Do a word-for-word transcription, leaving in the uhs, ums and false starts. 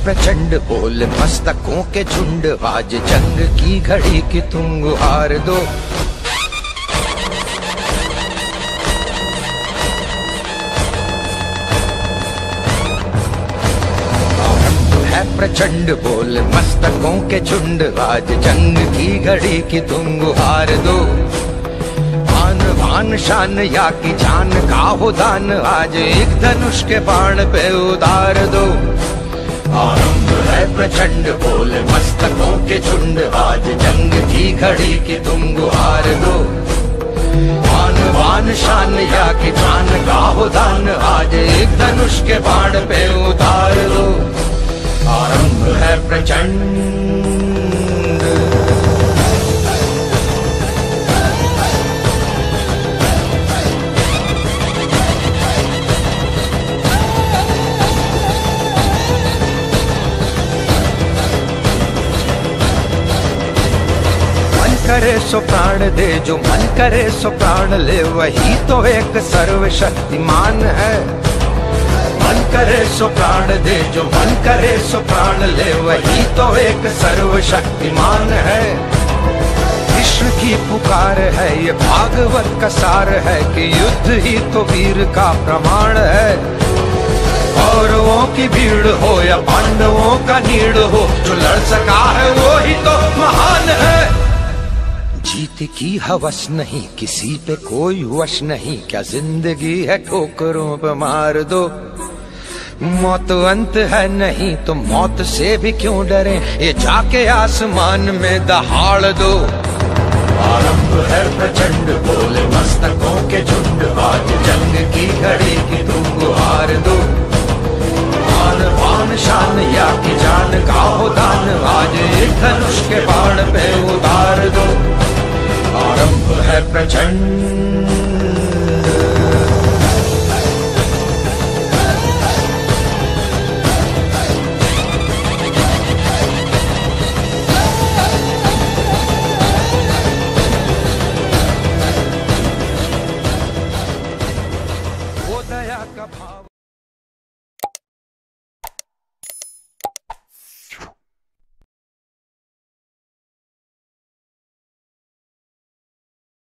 प्रचंड बोल मस्तकों के झुंड, आज जंग की घड़ी की तुम गुहार दो। प्रचंड बोल मस्तकों के झुंड, आज जंग की घड़ी की तुम गुहार दो। आन बान शान या की जान का हो दान, आज एक धनुष के बाण पे उतार दो। आरंभ है प्रचंड बोल मस्तकों के झुंड, आज जंग की घड़ी की तुम गुहार दो। आन बान शान या की जान का हो दान, आज एक धनुष के बाण पे उतार दो। आरंभ है प्रचंड। मन करे सो प्राण दे, जो मन करे सो प्राण ले, वही तो एक सर्वशक्तिमान है। मन करे सो प्राण दे, जो मन करे सो प्राण ले, वही तो एक सर्वशक्तिमान है। कृष्ण की पुकार है, ये भागवत का सार है, कि युद्ध ही तो वीर का प्रमाण है। कौरवों की भीड़ हो या पांडवों का नीड़ हो, जो लड़ सका है वो ही तो महान है। जीत की हवस नहीं, किसी पे कोई वश नहीं, क्या जिंदगी है ठोकरों पे मार दो। मौत अंत है नहीं तो मौत से भी क्यों डरे, ये जाके आसमान में दहाड़ दो। आरंभ है प्रचंड बोले मस्तकों के झुंड, आज जंग की घड़ी की तुम गुहार दो। आन बान शान या की जान का हो दान, आज एक धनुष के बाण पे उतार दो। आरंभ है प्रचंड। दया का भाव